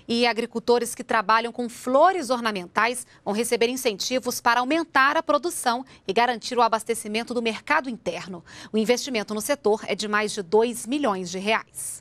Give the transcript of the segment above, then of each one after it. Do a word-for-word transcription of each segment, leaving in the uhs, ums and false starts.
E agricultores que trabalham com flores ornamentais vão receber incentivos para aumentar a produção e garantir o abastecimento do mercado interno. O investimento no setor é de mais de dois milhões de reais.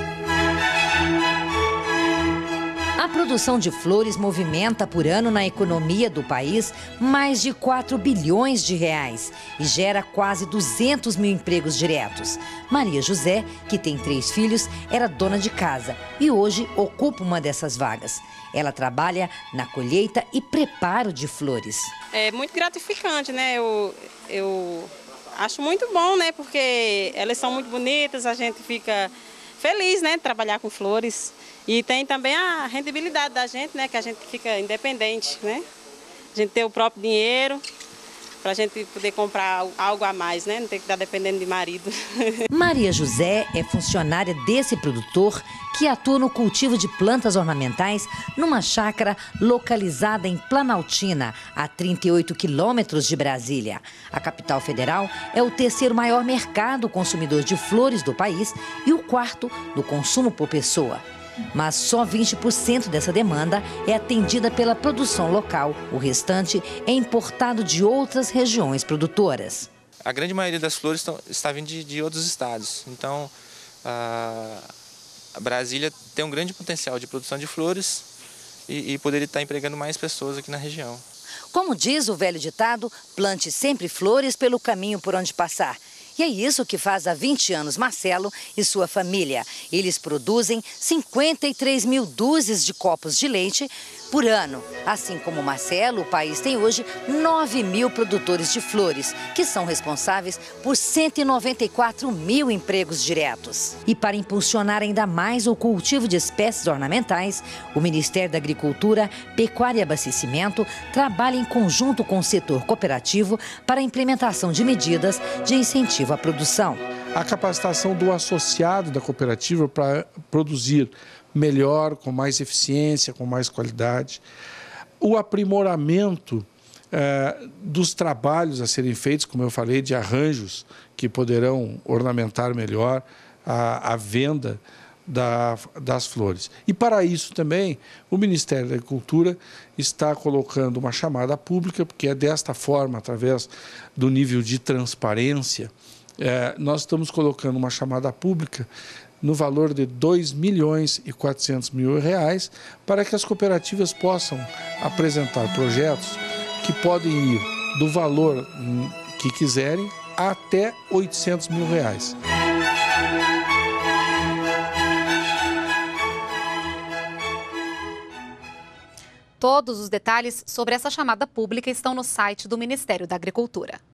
A produção de flores movimenta por ano na economia do país mais de quatro bilhões de reais e gera quase duzentos mil empregos diretos. Maria José, que tem três filhos, era dona de casa e hoje ocupa uma dessas vagas. Ela trabalha na colheita e preparo de flores. É muito gratificante, né? Eu, eu acho muito bom, né? Porque elas são muito bonitas, a gente fica feliz, né? De trabalhar com flores. E tem também a rendibilidade da gente, né? Que a gente fica independente, né? A gente ter o próprio dinheiro para a gente poder comprar algo a mais, né? Não ter que estar dependendo de marido. Maria José é funcionária desse produtor que atua no cultivo de plantas ornamentais numa chácara localizada em Planaltina, a trinta e oito quilômetros de Brasília. A capital federal é o terceiro maior mercado consumidor de flores do país e o quarto do consumo por pessoa. Mas só vinte por cento dessa demanda é atendida pela produção local. O restante é importado de outras regiões produtoras. A grande maioria das flores estão, está vindo de, de outros estados. Então, a, a Brasília tem um grande potencial de produção de flores e, e poderia estar empregando mais pessoas aqui na região. Como diz o velho ditado, plante sempre flores pelo caminho por onde passar. E é isso que faz há vinte anos Marcelo e sua família. Eles produzem cinquenta e três mil dúzias de copos de leite por ano. Assim como Marcelo, o país tem hoje nove mil produtores de flores, que são responsáveis por cento e noventa e quatro mil empregos diretos. E para impulsionar ainda mais o cultivo de espécies ornamentais, o Ministério da Agricultura, Pecuária e Abastecimento trabalha em conjunto com o setor cooperativo para a implementação de medidas de incentivo à produção. A capacitação do associado da cooperativa para produzir melhor, com mais eficiência, com mais qualidade. O aprimoramento eh, dos trabalhos a serem feitos, como eu falei, de arranjos que poderão ornamentar melhor a, a venda da, das flores. E para isso também o Ministério da Agricultura está colocando uma chamada pública, porque é desta forma, através do nível de transparência, eh, nós estamos colocando uma chamada pública no valor de dois milhões e quatrocentos mil reais, para que as cooperativas possam apresentar projetos que podem ir do valor que quiserem até oitocentos mil reais. Todos os detalhes sobre essa chamada pública estão no site do Ministério da Agricultura.